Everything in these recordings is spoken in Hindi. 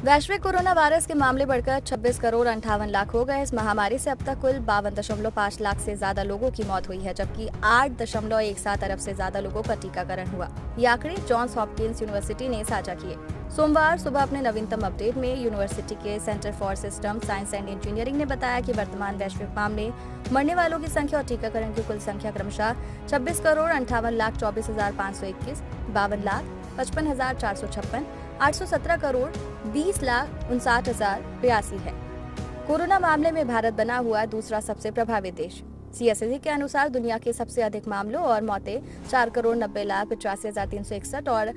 वैश्विक कोरोना वायरस के मामले बढ़कर 26 करोड़ 58 लाख हो गए। इस महामारी से अब तक कुल 52.5 लाख से ज्यादा लोगों की मौत हुई है, जबकि 8.17 अरब से ज्यादा लोगों का टीकाकरण हुआ। ये आंकड़े जॉन्स हॉपकिंस यूनिवर्सिटी ने साझा किए। सोमवार सुबह अपने नवीनतम अपडेट में यूनिवर्सिटी के centre for system science and engineering ने बताया कि वर्तमान वैश्विक मामले, मरने वालों की संख्या और टीकाकरण की कुल संख्या क्रमशः 26 करोड़ 58 लाख 24,521, 52 लाख 55,456, 817 करोड़ 20 लाख 59,082 है। कोरोना मामले में भारत बना हुआ दूसरा सबसे प्रभावित देश। CSSE के अनुसार दुनिया के सबसे अधिक मामलों और मौतें 4 करोड़ 90 लाख 85,361 और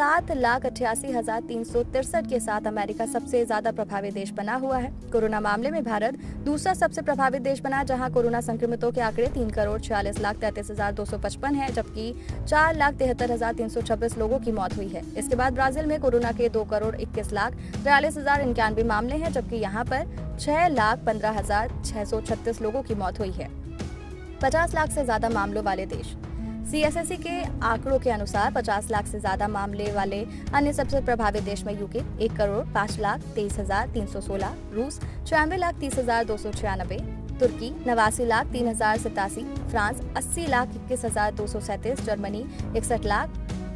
7,88,363 के साथ अमेरिका सबसे ज्यादा प्रभावित देश बना हुआ है। कोरोना मामले में भारत दूसरा सबसे प्रभावित देश बना, जहां कोरोना संक्रमितों के आंकड़े 3 करोड़ 46 लाख 33,255 है, जबकि 4,73,326 लोगों की मौत हुई है। इसके बाद ब्राजील में कोरोना के 2 करोड़ 21 लाख 43,091 मामले हैं, जबकि यहाँ पर 6,15,636 लोगों की मौत हुई है। 50 लाख से ज्यादा मामलों वाले देश। CSSE के आंकड़ों के अनुसार 50 लाख से ज्यादा मामले वाले अन्य सबसे प्रभावित देश में यूके 1 करोड़ 5 लाख 23,316, रूस 96 लाख 30,296, तुर्की 89 lakh 3,087, France 80 lakh 21,237, Germany 61 lakh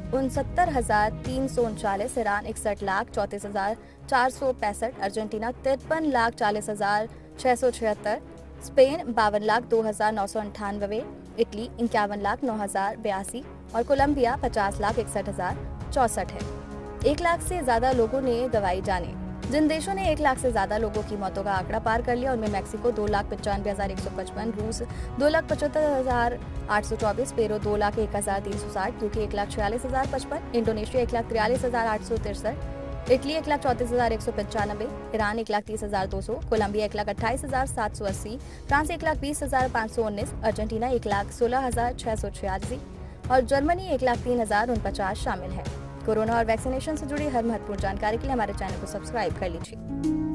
69,339, Iran 61 lakh 34,465, Argentina 53 lakh 40,676, Spain 52 lakh 2,998, Italy 51 lakh 9,082 और कोलंबिया 50 लाख 61,064 है। 1 लाख से ज्यादा लोगों ने गंवाई जाने। जिन देशों ने 1 लाख से ज्यादा लोगों की मौतों का आंकड़ा पार कर लिया, उनमें मैक्सिको 2,95,155, रूस 2,75,824, Peru 2,01,360, UK 1,46,055, Indonesia 1,43,863, Italy 1,34,195, Iran 1,30,200, Colombia 1,28,780, France 1,20,519, Argentina 1,16,686 और जर्मनी 1,03,049 शामिल है। कोरोना और वैक्सीनेशन से जुड़ी हर महत्वपूर्ण जानकारी के लिए हमारे चैनल को सब्सक्राइब कर लीजिए।